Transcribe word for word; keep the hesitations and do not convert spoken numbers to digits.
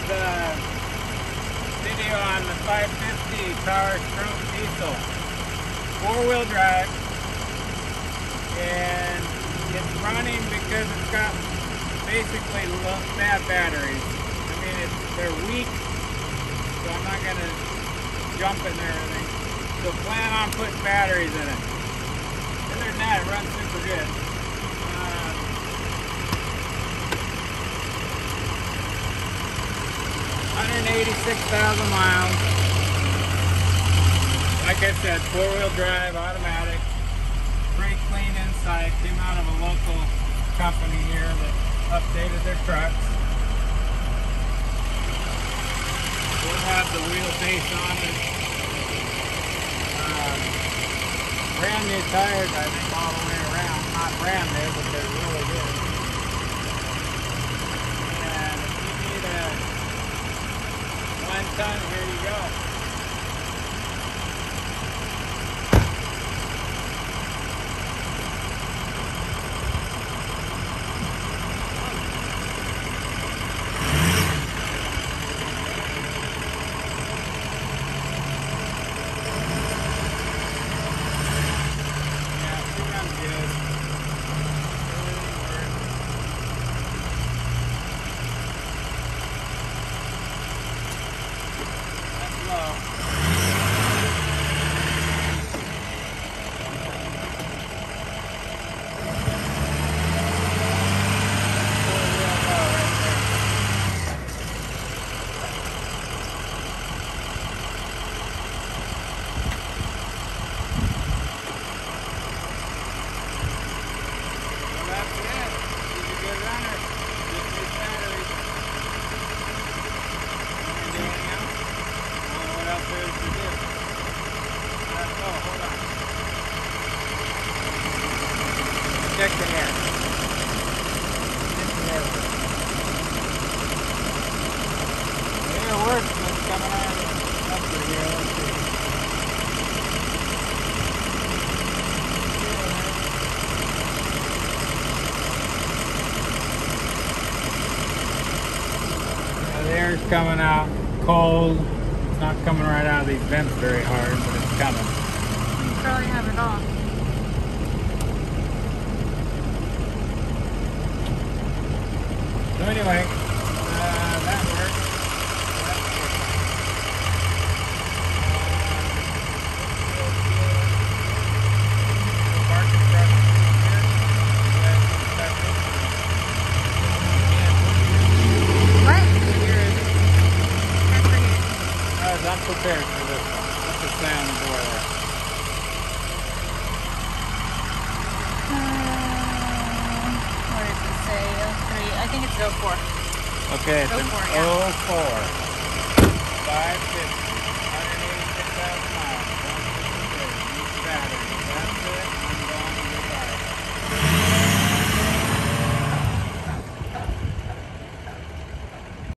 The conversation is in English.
uh, video on the five fifty Power Stroke Diesel. Four-wheel drive. And it's running because it's got basically bad batteries. I mean, it's, they're weak, so I'm not going to jump in there or anything. So plan on putting batteries in it. Other than that, it runs super good. Uh, one hundred eighty-six thousand miles. Like I said, four-wheel drive, automatic. Pretty clean inside. Came out of a local company here that updated their trucks. We'll have the wheelbase on it. Uh, brand new tires, I think, all the way around. Not brand new, but they're really good. And if you need a one ton, here you go. Check the air. The air works, but it's coming out of the compressor here. Let's see. Now the air's coming out cold. It's not coming right out of these vents very hard, but it's coming. You probably have it off. So anyway, uh, that works. What? I was unprepared for this one. Let's just stay on the door there. What does it say? oh three. I think it's oh four. Okay, it's oh an four, yeah. oh four. five fifty.